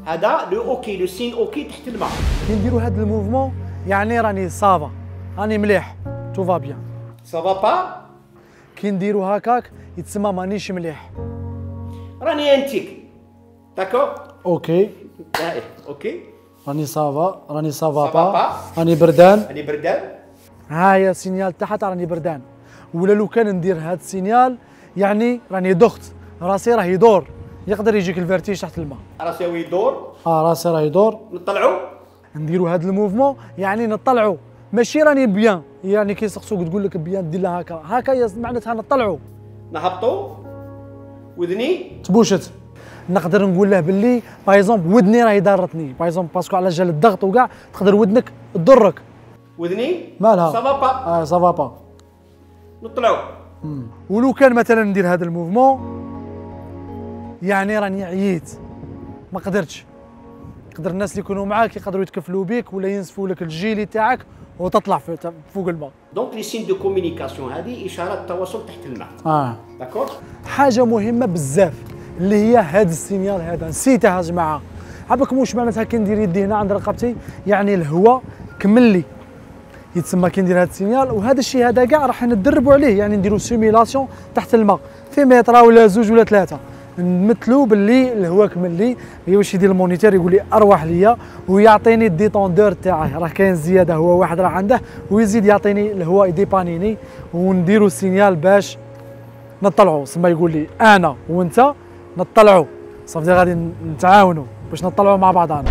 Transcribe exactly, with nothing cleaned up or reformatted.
هذا لو اوكي، لو سين اوكي تحت الماء. كي نديروا هذا الموفمون يعني راني صافا، راني مليح، تو فا بيان. سافا با. كي نديروا هكاك يتسمى مانيش مليح، راني انتيك. داكور. اوكي. اه اوكي. راني صافا، راني صافا صافا با، با. راني بردان. راني بردان. ها هي السينيال تحت راني بردان. ولا لو كان ندير هذا السينيال يعني راني دخت، راسي راه يدور، يقدر يجيك الفيرتيج تحت الماء. راسي هو يدور. اه راسي راه يدور. نطلعوا. نديروا هذا الموفمون يعني نطلعوا، ماشي راني بيان، يعني كيسقسوك تقول لك بيان دير لها هكا، هكا معناتها نطلعوا. نهبطوا. وذني تبوشت. نقدر نقول له باللي باغ اكزومبل ودني راهي ضرتني، باغ اكزومبل باسكو على جال الضغط وكاع تقدر ودنك تضرك. وذني مالها؟ سافا با. اه سافا با. نطلعوا. ولو كان مثلا ندير هذا الموفمون يعني راني عييت ما قدرتش، يقدر الناس اللي يكونوا معاك يقدروا يتكفلوا بك ولا ينسفوا لك الجيلي تاعك وتطلع فوق الماء. دونك لي سين دو كومونيكاسيون هذه اشارات التواصل تحت الماء. اه داكور. حاجه مهمه بزاف اللي هي هذا السينيال هذا نسيته يا جماعه. عباكم واش معناتها كي ندير يدي هنا عند رقبتي يعني الهواء كمل لي، يتسمى كي ندير هذا السينيال. وهذا الشيء هذا كاع راح ندربوا عليه، يعني نديروا سيميلاسيون تحت الماء في متر ولا زوج ولا ثلاثه، نمثلوا باللي الهواء كمل لي، هي واش يدير المونيتور يقول لي ارواح ليا ويعطيني الديتوندور تاعه، راه كاين زياده هو واحد راه عنده ويزيد يعطيني الهواء يديبانيني، ونديروا سينيال باش نطلعوا. سما يقول لي انا وانت نطلعوا، صافي غادي نتعاونوا باش نطلعوا مع بعضنا.